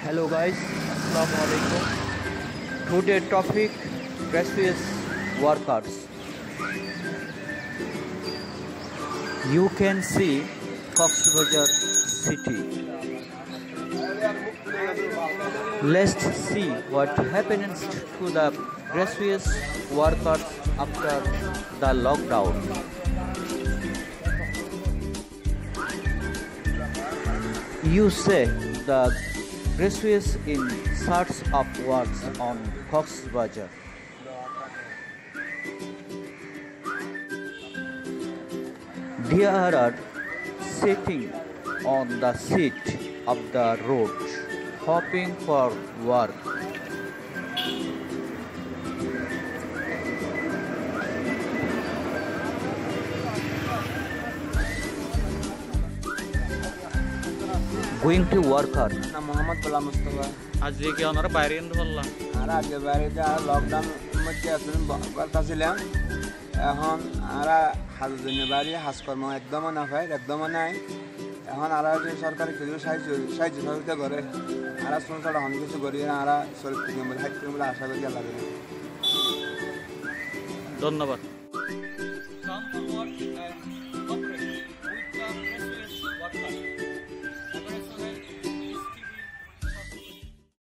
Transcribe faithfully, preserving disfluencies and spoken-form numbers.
Hello guys, Assalamu alaikum. Today topic gracious workers. You can see Cox's city. Let's see what happens to the gracious workers after the lockdown. You say the gracious in search of works on Cox's Bazar. They are sitting on the seat of the road, hoping for work. Going to work hard. না মোহাম্মদ গোলাম মুস্তফা আজকে কি ওনারা বাইরে কিন্তু বললাম আর আজকে বাইরে যা লকডাউন মধ্যে আসলে করতেছিলাম এখন আরা হাজের জন্য বাড়ি হাজকর্ম একদমও না পাই একদমও নাই এখন আরা যে সরকারি কিছু সাহায্য সাহায্য সহযোগিতা করে আরা সংসার হন কিছু করি আরা শরীর থেকে বলে হাইট করে বলে আশা করি লাগে ধন্যবাদ।